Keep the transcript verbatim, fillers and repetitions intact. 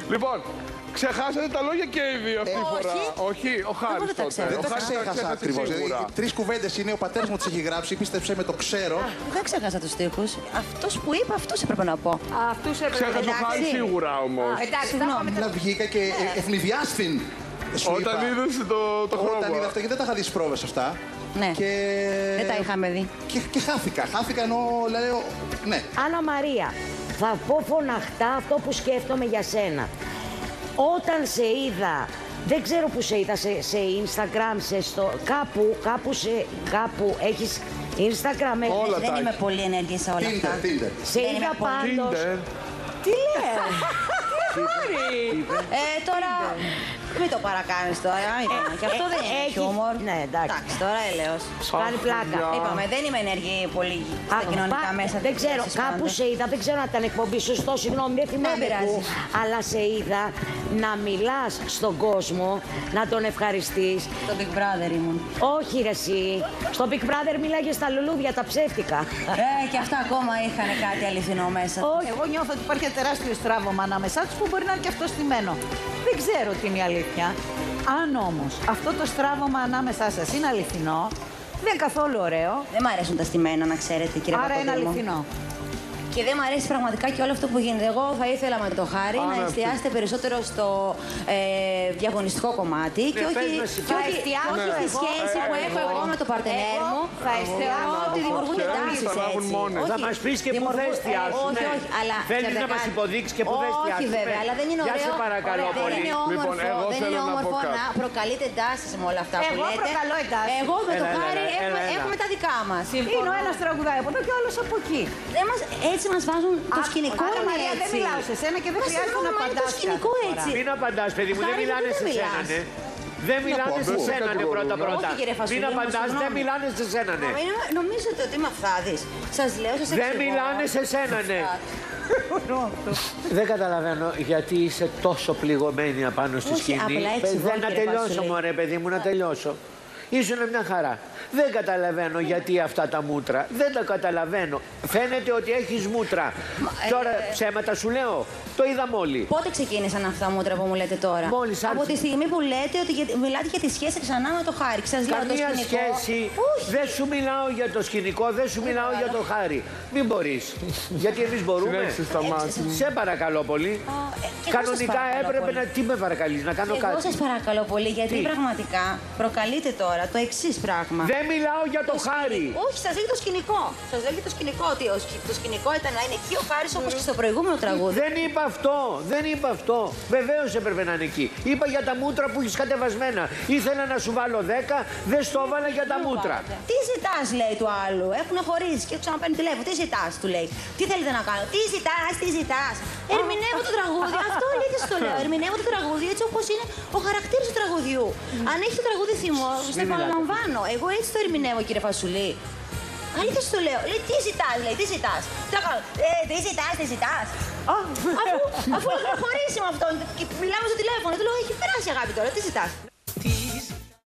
Λοιπόν, ξεχάσατε τα λόγια και οι δύο αυτή τη φορά. Όχι, ο Χάρης τότε. Δεν τα ξέχασα ακριβώς. Τρεις κουβέντες είναι, ο πατέρας μου τις έχει γράψει, πίστεψέ με, το ξέρω. Δεν ξέχασα τους στίχους. Αυτός που είπα, αυτός έπρεπε να πω. Αυτούς έπρεπε. Ξέχασε ο Χάρης σίγουρα όμως. Εντάξει, Να βγήκα και ευνηδιάστην. Όταν είδες το, το χρώμα. Όταν είδα αυτό και δεν τα είχα δει στις πρόβες αυτά. Ναι. Και... Δεν τα είχαμε δει. Και, και χάθηκα. Χάθηκα ενώ λέω. Ναι. Άννα Μαρία, θα πω φωναχτά αυτό που σκέφτομαι για σένα. Όταν σε είδα, δεν ξέρω που σε είδα, σε, σε Instagram, σε στο, κάπου, κάπου, σε, κάπου έχεις Instagram. Όλα Δεν τα είμαι έχει. πολύ ενεργή σε όλα αυτά. Tinder, Tinder. Σε Δεν είδα είμαι πολύ. πάντως. Tinder. Τι λέω. Ε, τώρα. Μην το παρακάνεις τώρα. Είπαμε. Και αυτό δεν είναι έχεις- χιούμορ. Ναι, εντάξει. Εντάξει, τώρα έλεος. Σου κάνει πλάκα. Αχ, Είπαμε, δεν είμαι ενεργή πολύ στα Α, κοινωνικά πα- μέσα. Δεν ξέρω, τις κάπου πάντες. σε είδα, δεν ξέρω αν ήταν εκπομπή, σωστό, συγγνώμη, δεν θυμάμαι πειράζει. πού, αλλά σε είδα να μιλάς στον κόσμο, να τον ευχαριστείς. Το Big Brother ήμουν. Όχι ρε εσύ, στο Big Brother μίλαγε στα λουλούδια, τα ψεύτικα. Ε, και αυτά ακόμα είχαν κάτι αληθινό μέσα. Όχι. Εγώ νιώθω ότι υπάρχει ένα τεράστιο στράβωμα ανάμεσά τους που μπορεί να είναι και αυτό στημένο. Δεν ξέρω τι είναι η αλήθεια. Αν όμως αυτό το στράβωμα ανάμεσά σας είναι αληθινό, δεν είναι καθόλου ωραίο. Δεν μ' αρέσουν τα στημένα, να ξέρετε, κύριε Άρα είναι Παπαδήμου. αληθινό. Και δεν μου αρέσει πραγματικά και όλο αυτό που γίνεται. Εγώ θα ήθελα με το χάρη Α, να ναι, εστιάσετε περισσότερο στο ε, διαγωνιστικό κομμάτι και όχι, πες μας, και θα όχι, εστιάσω όχι στη εγώ, σχέση ε, που ε, έχω εγώ, εγώ με το παρτενέρ εγώ μου. θα εστιάσω Ότι δημιουργούν Οχι, εντάσεις θα λάβουν έτσι. μόνοι. Όχι, Θα μας πεις και πού θα δημιουργούν- εστιάσουν. Όχι, ναι. όχι, αλλά Θέλεις να ξαφνικά- μας υποδείξεις και πού θα Όχι εστιάσουμε. βέβαια, αλλά δεν είναι Για ωραίο. σε παρακαλώ δεν πολύ. είναι Λοιπόν, όμορφο, εγώ δεν θέλω είναι να πω όμορφο κάτι. να προκαλείτε εντάσεις με όλα αυτά που Εγώ λέτε. προκαλώ εντάσεις. Εγώ με το Έλα, έλα, χάρη έλα, έχουμε- έλα. έχουμε τα δικά μας. Είναι ο ένας τραγουδάει από εδώ και ο άλλος από εκεί. Δεν μας, έτσι μας βάζουν το σκηνικό Άννα είναι Μαρία, δεν έτσι. μιλάω σε σένα και δεν Μα χρειάζεται συγγνώμη, να μα είναι το απαντάς σκηνικό κάθε φορά. έτσι. Μην απαντάς, παιδί μου, δεν Χάρη, μιλάνε γιατί σε δεν σένα, μιλάς? ναι. Δεν μιλάνε πω, σε δεν σε σένα, ναι, κατηγορούν. πρώτα-πρώτα. Όχι, κύριε Φασουλή, Μην μου, απαντάς, δεν συγγνώμη. μιλάνε σε σένα, ναι. Μα είναι- νομίζετε ότι είμαι αυθάδης. Σας λέω, σας Δεν εξηγώ. μιλάνε σε σένα, ναι. Δεν καταλαβαίνω γιατί είσαι τόσο πληγωμένη απάνω στη Όχι, σκηνή. απλά εξηγώ, Δεν να κύριε τελειώσω, Βασιλή. μωρέ, παιδί μου, να τελειώσω. Ήσουν μια χαρά. Δεν καταλαβαίνω γιατί αυτά τα μούτρα. Δεν τα καταλαβαίνω. Φαίνεται ότι έχεις μούτρα. ε, Τώρα ε, ψέματα σου λέω. Το είδαμε όλοι. Πότε ξεκίνησαν αυτά τα μούτρα που μου λέτε τώρα? Μόλις Από άρχισε. τη στιγμή που λέτε ότι για- μιλάτε για τη σχέση ξανά με το χάρη. Σας λέω το Καμία σκηνικό. σχέση. Όχι. Δεν σου μιλάω για το σκηνικό, δεν σου μιλάω για το χάρη. Μην μπορείς. Γιατί εμείς μπορούμε. Συνέχισε στα μάτια. Σε παρακαλώ πολύ. Α, ε, και εγώ σας Κανονικά παρακαλώ έπρεπε πολύ. να. Τι με παρακαλείς, να κάνω Εγώ κάτι. σας παρακαλώ πολύ, γιατί Τι? πραγματικά προκαλείτε τώρα το εξής πράγμα. Δεν μιλάω για το χάρη. Όχι, σας λέω για το σκηνικό. Σας λέω για το σκηνικό. Ότι ο σκη- το σκηνικό ήταν να είναι εκεί ο Χάρης όπως και στο προηγούμενο τραγούδι. Δεν είπα αυτό, δεν είπα αυτό. Βεβαίω έπρεπε να είναι εκεί. Είπα για τα μούτρα που έχει κατεβασμένα. Ήθελα να σου βάλω δέκα, δεν στο έβαλα για τα μούτρα. Τι ζητάς, λέει του άλλου. Έχουν χωρίσει και του ξαναπαίρνει τηλέφωνο. Τι ζητάς, του λέει. Τι θέλετε να κάνω. Τι ζητάς, τι ζητάς. Ερμηνεύω το τραγούδι. Αυτό αλήθεια το λέω. Ερμηνεύω το τραγούδι έτσι όπως είναι ο χαρακτήρας του τραγουδιού. Αν έχει το τραγούδι θυμό, το επαναλαμβάνω. Εγώ έτσι το ερμηνεύω, κύριε Φασουλή. Αλήθεια σου το λέω. Λέει, τι ζητάς, λέει, τι ζητάς. Τι θα κάνω. Ε, τι ζητάς, τι ζητάς. Αφού, αφού έχουμε χωρίσει με αυτόν και μιλάμε στο τηλέφωνο, του λέω, έχει περάσει αγάπη τώρα, τι ζητάς.